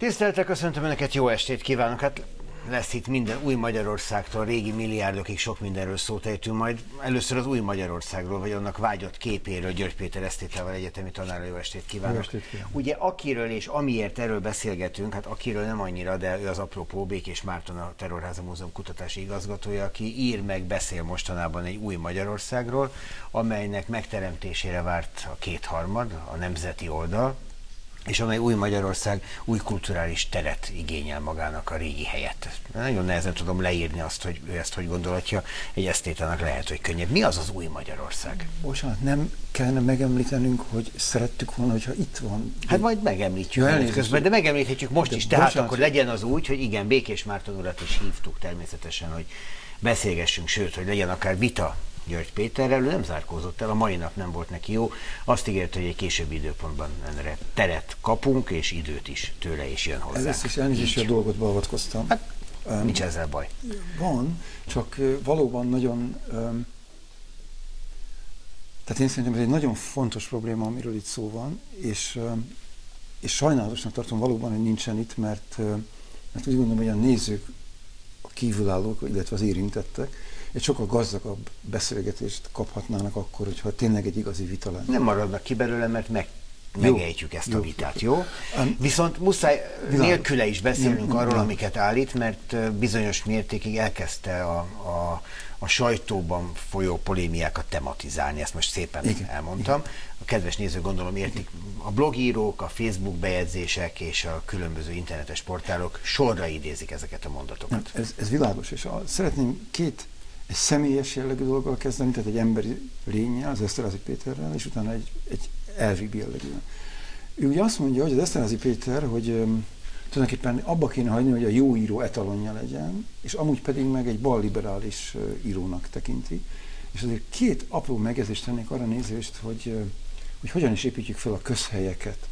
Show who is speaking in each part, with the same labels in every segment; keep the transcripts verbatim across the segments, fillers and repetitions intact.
Speaker 1: Tisztelettel köszöntöm Önöket, jó estét kívánok! Hát lesz itt minden új Magyarországtól, régi milliárdokig sok mindenről szót ejtünk majd. Először az új Magyarországról, vagy annak vágyott képéről, György Péter esztétával, egyetemi tanárral, jó estét kívánok!
Speaker 2: Jó estét kívánok.
Speaker 1: Ugye akiről és amiért erről beszélgetünk, hát akiről nem annyira, de ő az apropó, Békés Márton, a Terrorháza Múzeum kutatási igazgatója, aki ír meg, beszél mostanában egy új Magyarországról, amelynek megteremtésére várt a kétharmad, a nemzeti oldal, és amely új Magyarország új kulturális teret igényel magának a régi helyett. Nagyon nehezen tudom leírni azt, hogy ő ezt hogy gondolhatja, egy esztétának lehet, hogy könnyebb. Mi az az új Magyarország?
Speaker 2: Bocsánat, nem kellene megemlítenünk, hogy szerettük volna, hogyha itt van.
Speaker 1: Hát majd megemlítjük ja, közben, de megemlíthetjük most de is, tehát bocsánat. Akkor legyen az úgy, hogy igen, Békés Márton urat is hívtuk természetesen, hogy beszélgessünk, sőt, hogy legyen akár vita György Péterrel, ő nem zárkózott el, a mai nap nem volt neki jó, azt ígérte, hogy egy későbbi időpontban ennek teret kapunk, és időt is tőle is jön hozzá.
Speaker 2: Ez is elnézést, hogy a dolgot beavatkoztam.
Speaker 1: Hát, um, nincs ezzel baj.
Speaker 2: Van, csak valóban nagyon, um, tehát én szerintem ez egy nagyon fontos probléma, amiről itt szó van, és, um, és sajnálatosnak tartom valóban, hogy nincsen itt, mert, um, mert úgy gondolom, hogy a nézők, a kívülállók, illetve az érintettek, egy sokkal gazdagabb beszélgetést kaphatnának akkor, hogyha tényleg egy igazi vita lenne.
Speaker 1: Nem maradnak ki belőle, mert meg, megejtjük ezt jó, a vitát, jó? jó? Um, Viszont muszáj világos. Nélküle is beszélünk nem, arról, nem. amiket állít, mert bizonyos mértékig elkezdte a, a, a sajtóban folyó polémiákat tematizálni, ezt most szépen igen, elmondtam. Igen. A kedves nézők gondolom értik, a blogírók, a Facebook bejegyzések és a különböző internetes portálok sorra idézik ezeket a mondatokat.
Speaker 2: Nem, ez, ez világos, és a, szeretném két egy személyes jellegű dologgal kezdeni, tehát egy emberi lénnyel, az Eszterházy Péterrel, és utána egy, egy elvi jellegű. Ő ugye azt mondja, hogy az Eszterházy Péter, hogy um, tulajdonképpen abba kéne hagyni, hogy a jó író etalonja legyen, és amúgy pedig meg egy balliberális uh, írónak tekinti. És azért két apró megjegyzést tennék arra nézést, hogy, uh, hogy hogyan is építjük fel a közhelyeket.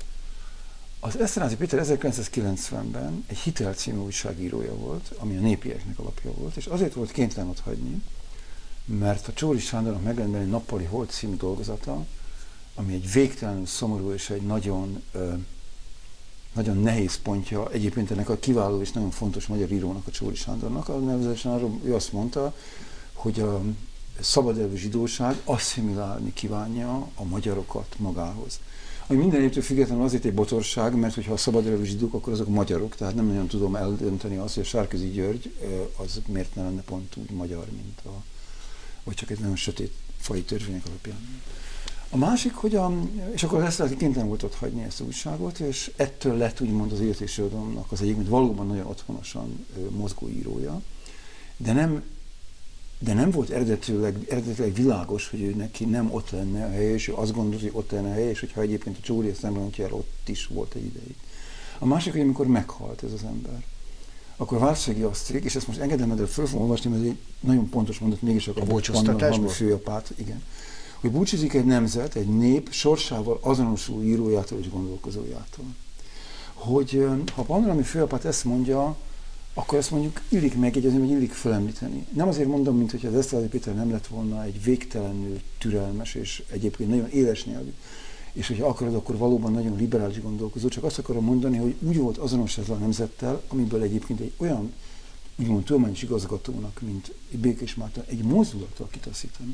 Speaker 2: Az Eszterházy Péter ezerkilencszázkilencvenben egy Hitel című újságírója volt, ami a Népieknek alapja volt, és azért volt kénytelen ott hagyni, mert a Csóri Sándornak megjelent egy Nappali Hold című dolgozata, ami egy végtelenül szomorú és egy nagyon, ö, nagyon nehéz pontja egyébként ennek a kiváló és nagyon fontos magyar írónak, a Csóri Sándornak. Nevezetesen arról ő azt mondta, hogy a szabadelvű zsidóság asszimilálni kívánja a magyarokat magához. Ami minden évtől függetlenül azért egy botorság, mert hogyha a szabadelvű zsidók, akkor azok magyarok, tehát nem nagyon tudom eldönteni azt, hogy a Sárközi György az miért ne lenne pont úgy magyar, mint a, vagy csak egy nagyon sötét fai törvények alapján. A másik, hogy a, és akkor ezt lehet kénytelen volt ott hagyni ezt az újságot, és ettől lett úgymond az Élet és Irodalomnak az egyik, valóban nagyon otthonosan mozgó írója, de nem De nem volt eredetileg, eredetileg világos, hogy ő neki nem ott lenne a helye, és ő azt gondolta, hogy ott lenne a helye, és hogyha egyébként a Csóri ezt nem rontja el, ott is volt egy ideig. A másik, hogy amikor meghalt ez az ember, akkor Várszegi Asztrik, és ezt most engedem, de föl fogom olvasni, mert ez egy nagyon pontos mondat, mégis a
Speaker 1: búcsúztatásból
Speaker 2: főapát, igen. Hogy búcsúzik egy nemzet, egy nép sorsával azonosuló írójától és gondolkozójától. Hogy ha a Panorámi főapát ezt mondja, akkor ezt mondjuk illik megjegyezni, vagy illik felemlíteni. Nem azért mondom, mint hogy az Eszterházy Péter nem lett volna egy végtelenül türelmes, és egyébként nagyon éles nyelvű, és hogyha akarod, akkor valóban nagyon liberális gondolkozó, csak azt akarom mondani, hogy úgy volt azonos ezzel a nemzettel, amiből egyébként egy olyan, úgymond tudományos igazgatónak, mint Békés Márton, egy mozdulattal kitaszítani.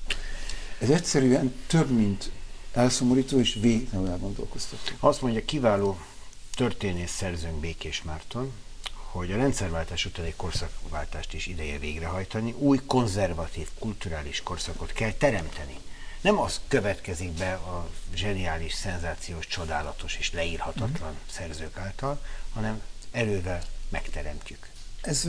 Speaker 2: Ez egyszerűen több, mint elszomorító, és végtelenül elgondolkoztató.
Speaker 1: Azt mondja, kiváló történész szerzőnk Békés Márton, hogy a rendszerváltás után egy korszakváltást is ideje végrehajtani, új konzervatív, kulturális korszakot kell teremteni. Nem az következik be a zseniális, szenzációs, csodálatos és leírhatatlan mm. szerzők által, hanem erővel megteremtjük.
Speaker 2: Ez,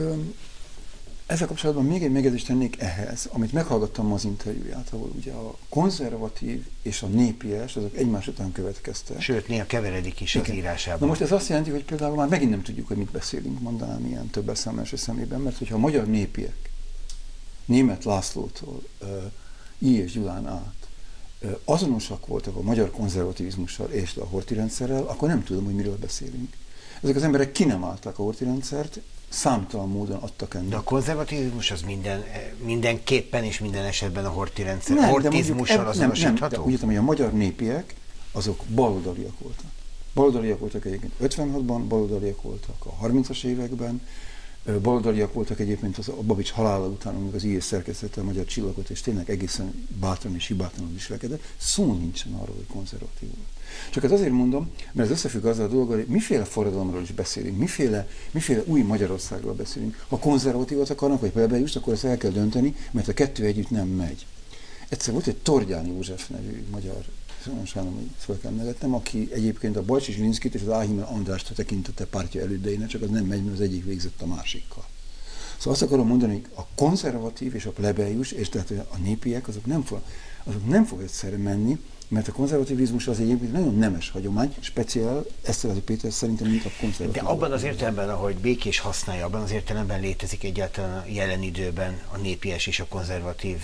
Speaker 2: ezzel kapcsolatban még egy megjegyzést tennék ehhez, amit meghallgattam ma az interjúját, ahol ugye a konzervatív és a népies, azok egymás után következtek.
Speaker 1: Sőt, néha keveredik is igen. az írásában.
Speaker 2: Na most ez azt jelenti, hogy például már megint nem tudjuk, hogy mit beszélünk, mondanám ilyen több beszámolása szemében, mert hogyha a magyar népiek Németh Lászlótól uh, I. és Gyulán át uh, azonosak voltak a magyar konzervativizmussal és a Horthy rendszerrel, akkor nem tudom, hogy miről beszélünk. Ezek az emberek ki nem állták a Horthy rendszert, számtalan módon adtak ennek.
Speaker 1: De a konzervativizmus az minden, mindenképpen és minden esetben a Horthy rendszer. Nem, hortizmussal azonosítható?
Speaker 2: Nem, de úgy értem, hogy a magyar népiek azok baloldaliak voltak. Baloldaliak voltak egyébként ötvenhatban, baloldaliak voltak a harmincas években, baloldaliak voltak egyébként az, a Babics halála után, amikor az í es szerkesztette a Magyar Csillagot, és tényleg egészen bátran és hibátlanul viselkedett. Szó nincsen arról, hogy konzervatív volt. Csak ezt azért mondom, mert ez összefügg azzal a dologgal, hogy miféle forradalomról is beszélünk, miféle, miféle új Magyarországról beszélünk. Ha konzervatívat akarnak, vagy plebejust, akkor ezt el kell dönteni, mert a kettő együtt nem megy. Egyszer volt egy Tordján József nevű magyar, sajnálom, hogy fel kell nevetnem, aki egyébként a Bajcsi Zsilinszkit és az Áhimel Andrást tekintette pártja elődeinek, csak az nem megy, mert az egyik végzett a másikkal. Szóval azt akarom mondani, hogy a konzervatív és a plebejus, és tehát a népiek, azok nem fog, azok nem fog egyszerre menni, mert a konzervativizmus az egyébként nagyon nemes hagyomány, speciál Esterházy Péter szerintem, mint a konzervatív.
Speaker 1: De abban az értelemben, ahogy Békés használja, abban az értelemben létezik egyáltalán a jelen időben a népies és a konzervatív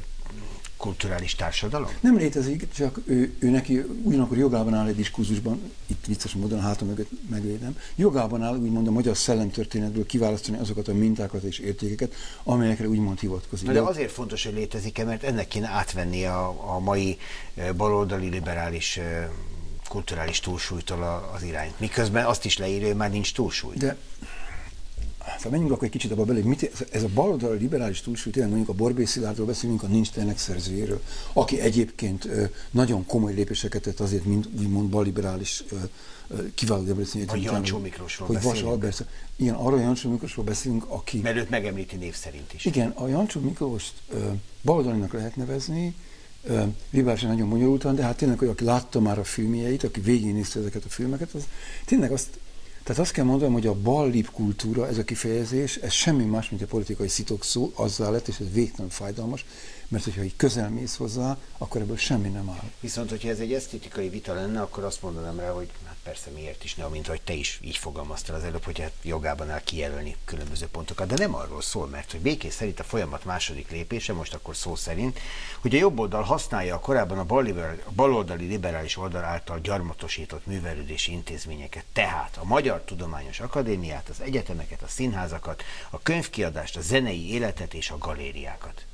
Speaker 1: kulturális társadalom?
Speaker 2: Nem létezik, csak ő, ő neki ugyanakkor jogában áll egy diskurzusban, itt vicces módon a hátam mögött megvédem, jogában áll úgymond a magyar szellemtörténetből kiválasztani azokat a mintákat és értékeket, amelyekre úgymond hivatkozik.
Speaker 1: De azért fontos, hogy létezik-e, mert ennek kéne átvenni a, a mai baloldali liberális kulturális túlsúlytól az irányt. Miközben azt is leírja, hogy már nincs túlsúly.
Speaker 2: De szóval menjünk akkor egy kicsit abba bele, hogy mit, ez a baloldali liberális túlsúly, tényleg mondjuk a Borbély Szilárdról beszélünk, a Nincs Tényleg szerzőjéről, aki egyébként ö, nagyon komoly lépéseket tett azért, mint úgymond balliberális kiváló Debreceni
Speaker 1: Vagy Jancsó Miklósról
Speaker 2: hogy
Speaker 1: beszélünk.
Speaker 2: Albert, igen, arról Jancsó Miklósról beszélünk, aki...
Speaker 1: Mert őt megemlíti név szerint is.
Speaker 2: Igen, a Jancsó Miklóst ö, baloldalinak lehet nevezni, ö, liberálisan nagyon bonyolultan, de hát tényleg, hogy aki látta már a filmjeit, aki végignézte ezeket a filmeket, az tényleg azt Tehát azt kell mondanom, hogy a ballib kultúra, ez a kifejezés, ez semmi más, mint a politikai szitokszó, azzal lett, és ez végtelen fájdalmas, mert hogyha így közel mész hozzá, akkor ebből semmi nem áll.
Speaker 1: Viszont, hogyha ez egy esztétikai vita lenne, akkor azt mondanám rá, hogy hát persze miért is ne, mint hogy te is így fogalmaztál az előbb, hogy hát jogában áll kijelölni különböző pontokat. De nem arról szól, mert hogy Békés szerint a folyamat második lépése, most akkor szó szerint, hogy a jobb oldal használja a korábban a, a baloldali liberális oldal által gyarmatosított művelődési intézményeket, tehát a Magyar Tudományos Akadémiát, az egyetemeket, a színházakat, a könyvkiadást, a zenei életet és a galériákat.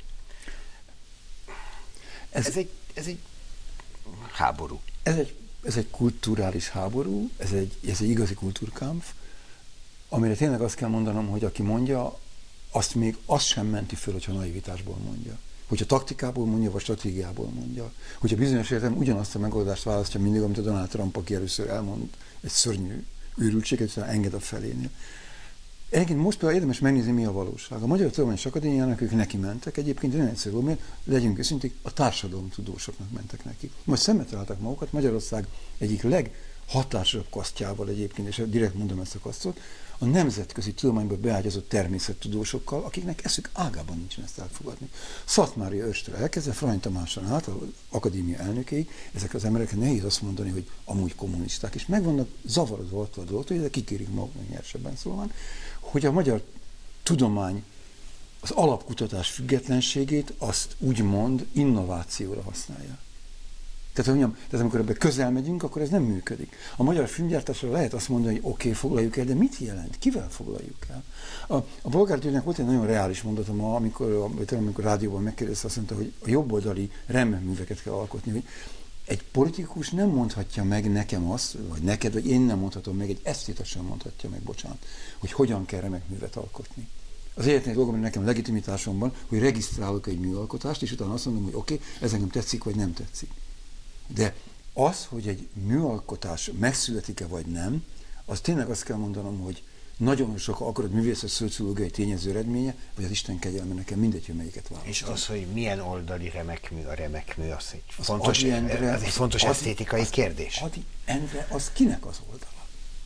Speaker 1: Ez, ez, egy, ez egy háború.
Speaker 2: Ez egy, ez egy kulturális háború, ez egy, ez egy igazi kultúrkampf, amire tényleg azt kell mondanom, hogy aki mondja, azt még azt sem menti föl, hogyha naivitásból mondja. Hogyha taktikából mondja, vagy stratégiából mondja. Hogyha bizonyos értelemben ugyanazt a megoldást választja mindig, amit a Donald Trump, aki először elmond egy szörnyű őrültséget, és enged a felénél. Egyébként most például érdemes megnézni, mi a valóság. A Magyar Tudományos Akadémiának ők neki mentek, egyébként nagyon egyszerű volt, mert legyünk őszintén, a társadalomtudósoknak mentek neki. Most szembe találták magukat, Magyarország egyik leghatásosabb kasztjával egyébként, és direkt mondom ezt a kasztot, a nemzetközi tudományba beágyazott természettudósokkal, akiknek eszük ágában nincsen ezt elfogadni. Szatmári Őrstől elkezdve, Frany Tamáson át, az akadémia elnökéig, ezek az emberek nehéz azt mondani, hogy amúgy kommunisták, és meg vannak zavarodva attól a dologtól, hogy kikérik maguknak nyersebben szólván, hogy a magyar tudomány az alapkutatás függetlenségét azt úgymond innovációra használja. Tehát, mondjam, tehát amikor ebbe közel megyünk, akkor ez nem működik. A magyar filmgyártásra lehet azt mondani, hogy oké, okay, foglaljuk el, de mit jelent? Kivel foglaljuk el? A, a Bolgár Györgynek volt egy nagyon reális mondatom ma, amikor, amikor rádióban megkérdezte, azt mondta, hogy a jobboldali remműveket kell alkotni, hogy egy politikus nem mondhatja meg nekem azt, vagy neked, vagy én nem mondhatom meg, egy esztéta sem mondhatja meg, bocsánat, hogy hogyan kell remek művet alkotni. Az egyetlen dolgom, hogy nekem legitimitásomban, hogy regisztrálok egy műalkotást, és utána azt mondom, hogy oké, okay, ez nekem tetszik, vagy nem tetszik. De az, hogy egy műalkotás megszületik-e vagy nem, az tényleg azt kell mondanom, hogy nagyon sok akarod művészet szociológiai tényező eredménye, vagy az Isten kegyelme, nekem mindegy, hogy melyiket választom.
Speaker 1: És az, hogy milyen oldali remekmű a remekmű, az egy
Speaker 2: az
Speaker 1: fontos,
Speaker 2: Endre,
Speaker 1: az egy fontos
Speaker 2: az,
Speaker 1: esztétikai
Speaker 2: az,
Speaker 1: kérdés.
Speaker 2: Ady Endre, az kinek az oldala?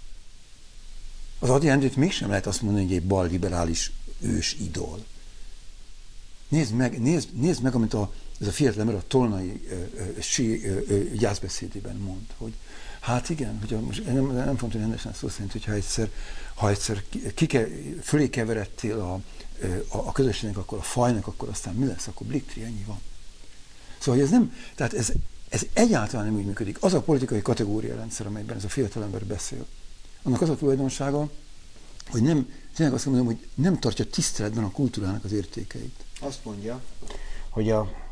Speaker 2: Az Ady Endrét mégsem lehet azt mondani, hogy egy balliberális ős idol. Nézd meg, nézd, nézd meg, amit a ez a fiatal ember a Tolnai gyászbeszédében mond, hogy hát igen, hogy a, most nem, nem fontos, hogy rendesen szó szerint, hogyha egyszer, ha egyszer kike, fölé keveredtél a, a, a közösségnek, akkor a fajnak, akkor aztán mi lesz, akkor bliktri, ennyi van. Szóval ez nem, tehát ez, ez egyáltalán nem úgy működik. Az a politikai kategóriarendszer, amelyben ez a fiatal ember beszél, annak az a tulajdonsága, hogy nem, tényleg azt mondom, hogy nem tartja tiszteletben a kultúrának az értékeit.
Speaker 1: Azt mondja, hogy a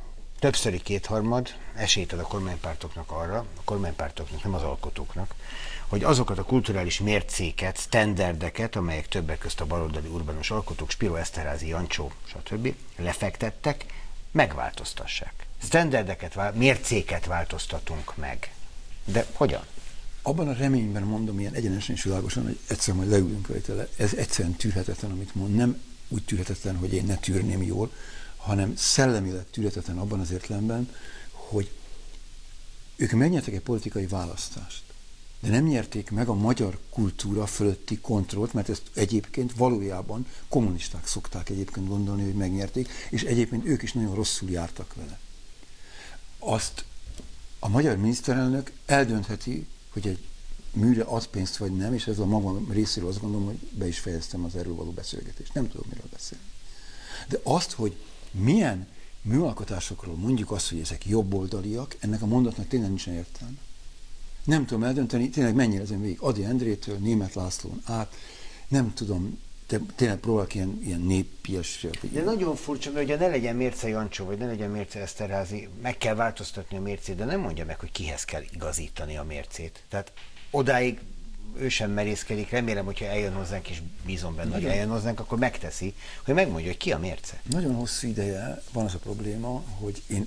Speaker 1: többszöri kétharmad esélyt ad a kormánypártoknak arra, a kormánypártoknak, nem az alkotóknak, hogy azokat a kulturális mércéket, standardeket, amelyek többek közt a baloldali urbanus alkotók, Spiro Esterházy, Jancsó, stb. Lefektettek, megváltoztassák. Standardeket, mércéket változtatunk meg. De hogyan?
Speaker 2: Abban a reményben mondom ilyen egyenesen és világosan, hogy egyszer majd leülünk rajta, ez egyszerűen tűrhetetlen, amit mond. Nem úgy tűrhetetlen, hogy én ne tűrném jól, hanem szellemileg tűrhetetlen abban az értelemben, hogy ők megnyertek egy politikai választást, de nem nyerték meg a magyar kultúra fölötti kontrollt, mert ezt egyébként valójában kommunisták szokták egyébként gondolni, hogy megnyerték, és egyébként ők is nagyon rosszul jártak vele. Azt a magyar miniszterelnök eldöntheti, hogy egy műre ad pénzt vagy nem, és ez a magam részéről azt gondolom, hogy be is fejeztem az erről való beszélgetést. Nem tudom, miről beszélni. De azt, hogy milyen műalkotásokról mondjuk azt, hogy ezek jobboldaliak, ennek a mondatnak tényleg nincsen értelme. Nem tudom eldönteni, tényleg mennyire ezen végig. Ady Endrétől, Németh Lászlón át, nem tudom, de tényleg próbálok ilyen, ilyen néppies...
Speaker 1: De nagyon furcsa, mert ugye ne legyen mérce Jancsó, vagy ne legyen mérce Esterházy, meg kell változtatni a mércét, de nem mondja meg, hogy kihez kell igazítani a mércét. Tehát odáig ő sem merészkedik, remélem, hogyha eljön hozzánk, és bízom benne, hogy eljön hozzánk, akkor megteszi, hogy megmondja, hogy ki a mérce.
Speaker 2: Nagyon hosszú ideje van az a probléma, hogy én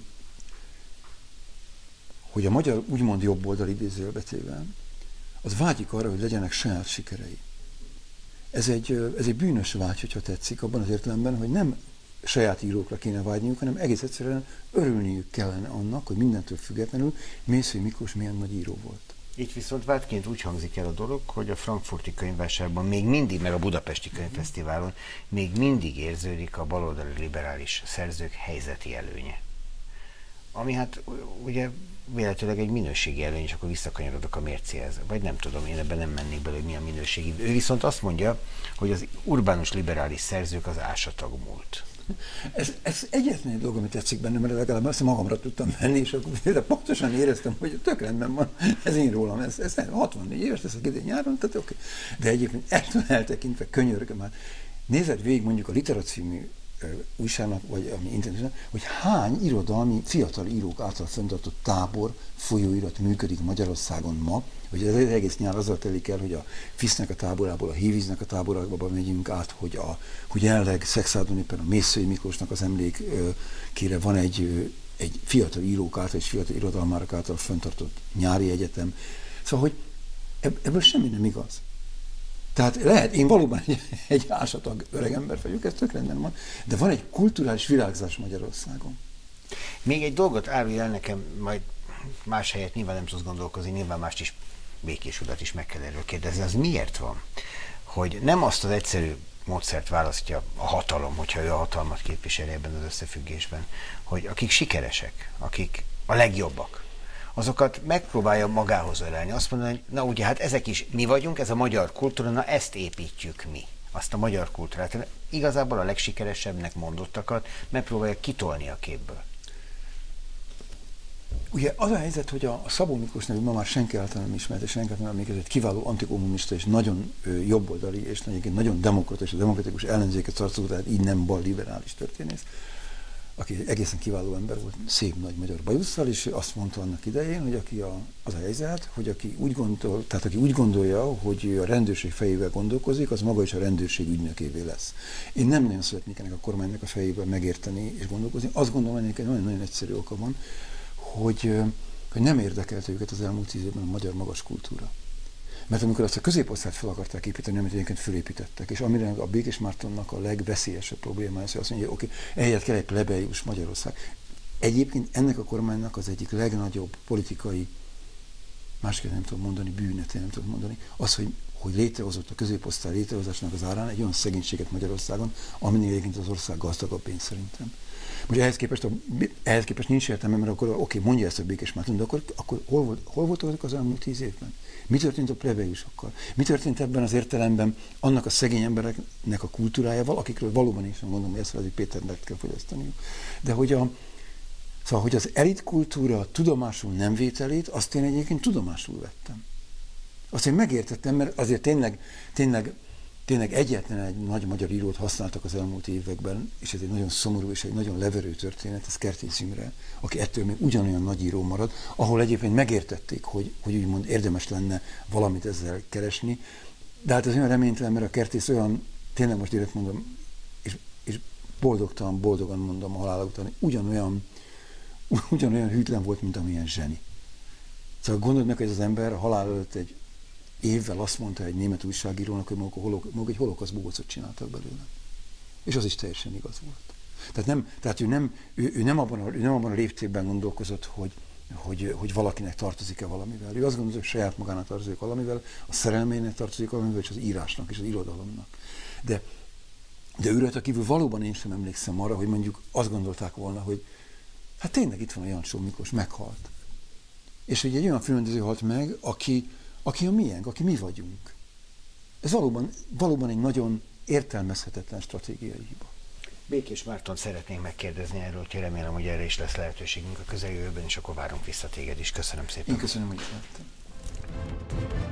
Speaker 2: hogy a magyar úgymond jobboldali idézőjelbetében, az vágyik arra, hogy legyenek saját sikerei. Ez egy, ez egy bűnös vágy, hogyha tetszik, abban az értelemben, hogy nem saját írókra kéne vágyniuk, hanem egész egyszerűen örülniük kellene annak, hogy mindentől függetlenül Mészöly Miklós milyen nagy író volt.
Speaker 1: Itt viszont vádként úgy hangzik el a dolog, hogy a frankfurti könyvvásárban még mindig, meg a budapesti könyvfesztiválon még mindig érződik a baloldali liberális szerzők helyzeti előnye. Ami hát ugye véletlenül egy minőségi előny, és akkor visszakanyarodok a mércéhez. Vagy nem tudom, én ebben nem mennék bele, hogy mi a minőségi. Ő viszont azt mondja, hogy az urbánus liberális szerzők az ásatag múlt.
Speaker 2: Ez, ez egyetlen egy dolog, amit tetszik benne, mert legalább azt magamra tudtam venni, és akkor pontosan éreztem, hogy tök rendben van, ez én rólam, ez, ez hatvannégy éves, ez a idén nyáron, tehát oké. De egyébként ettől eltekintve könyörgöm már. Nézed végig mondjuk a Litera című újságnak, vagy ami interneten, hogy hány irodalmi, fiatal írók által fenntartott tábor, folyóirat működik Magyarországon ma, hogy ez egész nyár azzal telik el, hogy a Fisznek a táborából, a Hívíznek a táborába megyünk át, hogy, a, hogy jelenleg Szexádon éppen a Mészöly Miklósnak az emlékére van egy, egy fiatal írók által és fiatal irodalmárok által fenntartott nyári egyetem. Szóval, hogy ebből semmi nem igaz. Tehát lehet, én valóban egy, egy ásatag öregember vagyok, ez tök rendben van, de van egy kulturális virágzás Magyarországon.
Speaker 1: Még egy dolgot árulj el nekem, majd más helyet nyilván nem tudsz gondolkozni, nyilván mást is, Békés urat is meg kell erről kérdezni. Az miért van, hogy nem azt az egyszerű módszert választja a hatalom, hogyha ő a hatalmat képviseli ebben az összefüggésben, hogy akik sikeresek, akik a legjobbak, azokat megpróbálja magához ölelni. Azt mondani, hogy na ugye, hát ezek is mi vagyunk, ez a magyar kultúra, na ezt építjük mi. Azt a magyar kultúrát. Igazából a legsikeresebbnek mondottakat megpróbálja kitolni a képből.
Speaker 2: Ugye az a helyzet, hogy a, a Szabó Miklós nevű ma már senki által nem ismert, és senki által nem emlékezett, kiváló antikommunista és nagyon ö, jobboldali, és nagyon demokrata és a demokratikus ellenzéket tartozó, tehát így nem bal liberális történész, aki egészen kiváló ember volt, szép nagy magyar bajusszal, és azt mondta annak idején, hogy aki a, az a helyzet, hogy aki úgy, gondol, tehát aki úgy gondolja, hogy a rendőrség fejével gondolkozik, az maga is a rendőrség ügynökévé lesz. Én nem nagyon szeretnék ennek a kormánynak a fejével megérteni és gondolkozni. Azt gondolom, hogy egy nagyon-nagyon egyszerű oka van, hogy, hogy nem érdekelte őket az elmúlt tíz évben a magyar magas kultúra. Mert amikor azt a középosztályt fel akarták építeni, amit egyébként fölépítettek, és amire a Békés Mártonnak a legveszélyesebb problémája, hogy azt mondja, hogy oké, ehelyett kell egy plebeius Magyarország. Egyébként ennek a kormánynak az egyik legnagyobb politikai, másképp nem tudom mondani, bűnet, nem tudom mondani, az, hogy, hogy létrehozott a középosztály létrehozásnak az árán egy olyan szegénységet Magyarországon, aminél egyébként az ország gazdagabb pénz szerintem. Most ehhez képest, a, ehhez képest nincs értelme, mert akkor oké, mondja ezt a Békés Márton, de akkor, akkor hol, volt, hol voltak az elmúlt tíz évben? Mi történt a plebeiusokkal? Mi történt ebben az értelemben annak a szegény embereknek a kultúrájával, akikről valóban is mondom, hogy Esterházy Péternek kell fogyasztaniuk. De hogy, a, szóval, hogy az elit kultúra tudomásul nem vételét, azt én egyébként tudomásul vettem. Azt én megértettem, mert azért tényleg, tényleg tényleg egyetlen egy nagy magyar írót használtak az elmúlt években, és ez egy nagyon szomorú és egy nagyon leverő történet, ez Kertész Imre, aki ettől még ugyanolyan nagy író marad, ahol egyébként megértették, hogy, hogy úgymond érdemes lenne valamit ezzel keresni, de hát ez olyan reménytelen, mert a Kertész olyan, tényleg most direkt mondom, és, és boldogtalan, boldogan mondom a halála után, ugyanolyan, ugyanolyan hűtlen volt, mint amilyen zseni. Szóval gondold meg, hogy ez az ember a halál előtt egy évvel azt mondta egy német újságírónak, hogy maga egy holokauszt bogócot csináltak belőle. És az is teljesen igaz volt. Tehát, nem, tehát ő, nem, ő, ő, nem abban a, ő nem abban a léptékben gondolkozott, hogy, hogy, hogy valakinek tartozik-e valamivel. Ő azt gondolja, hogy saját magának tartozik valamivel, a szerelmének tartozik valamivel, és az írásnak, és az irodalomnak. De, de ő rajta kívül valóban én sem emlékszem arra, hogy mondjuk azt gondolták volna, hogy hát tényleg itt van a Jancsó Miklós, meghalt. És hogy egy olyan filmrendező halt meg, aki, aki a miénk, aki mi vagyunk. Ez valóban, valóban egy nagyon értelmezhetetlen stratégiai hiba.
Speaker 1: Békés Márton szeretnénk megkérdezni erről, úgyhogy remélem, hogy erre is lesz lehetőségünk a közeljövőben, és akkor várunk vissza téged is. Köszönöm szépen.
Speaker 2: Én köszönöm, hogy jöttem.